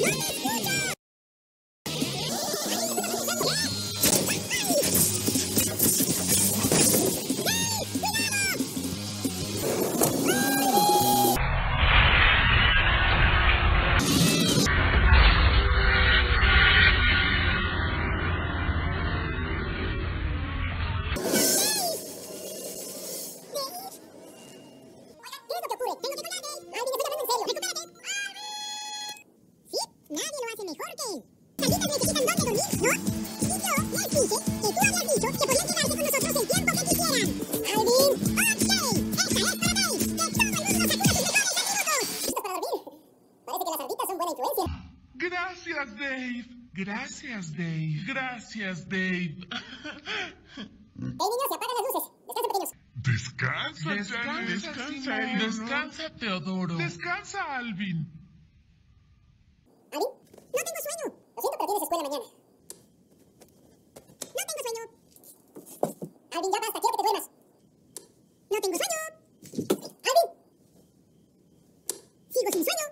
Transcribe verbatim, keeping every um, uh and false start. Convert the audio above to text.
Gracias, Dave. Gracias, Dave. Gracias, Dave. Hey, niños, se apagan las luces. Descansen, pequeños. Descansa, Descansa, descansa, Simón. descansa, Teodoro. Descansa, Alvin. ¿Alvin? No tengo sueño. Lo siento, pero tienes escuela mañana. No tengo sueño. Alvin, ya basta, quiero que te duermas. No tengo sueño. Alvin. Sigo sin sueño.